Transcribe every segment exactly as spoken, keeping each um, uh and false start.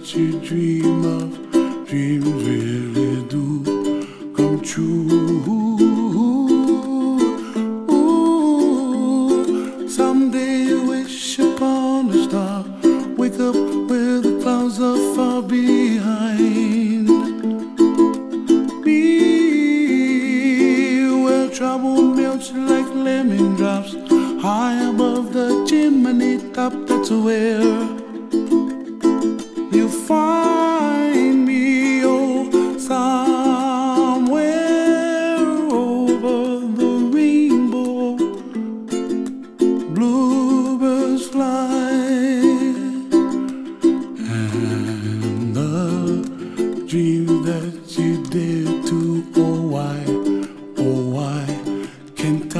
that you dream of, dreams really do come true. Ooh, someday you wish upon a star, wake up where the clouds are far behind. Be where trouble melts like lemon drops, high above the chimney top. That's where you find me, oh, somewhere over the rainbow. Bluebirds fly, and the dreams that you dare to, oh why, oh why can't I?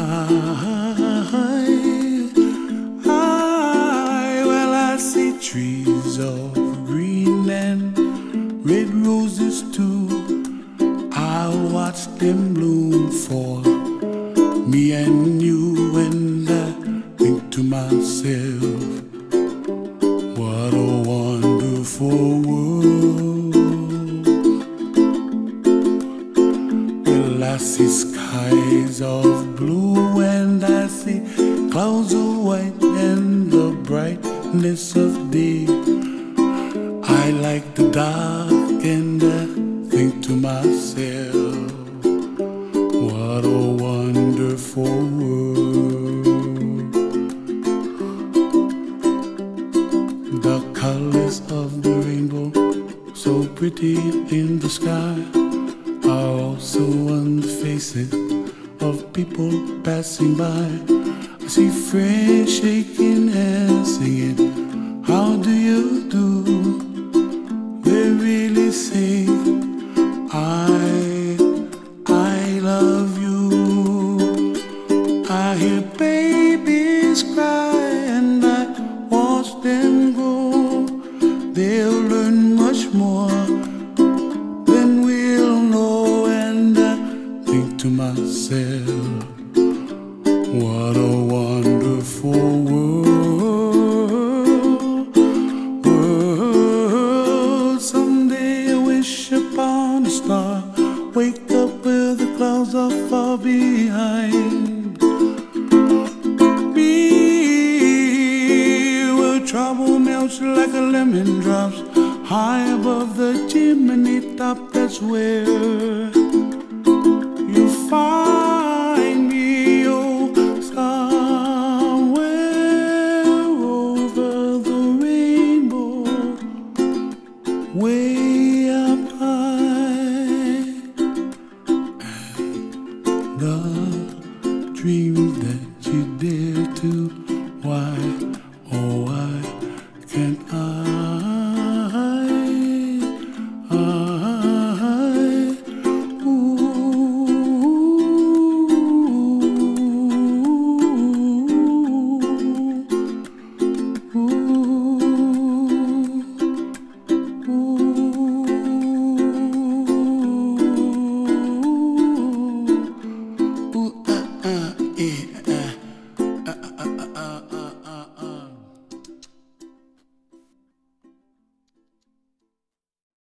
Trees of green and red roses too, I watch them bloom for me and you, and I think to myself, what a wonderful world. Well, I see skies of blue and I see clouds of white and the brightness of day. I like the dark and I think to myself, what a wonderful world. The colors of the rainbow, so pretty in the sky, are also on the faces of people passing by. I see friends shaking hands singing, how do you do? They really say, I, I love you. I hear babies cry and I watch them grow. They'll learn much more than we'll know, and I think to myself, what a wonderful world, world. Someday I wish upon a star, wake up where the clouds are far behind. Be where trouble melts like a lemon drops, high above the chimney top. That's where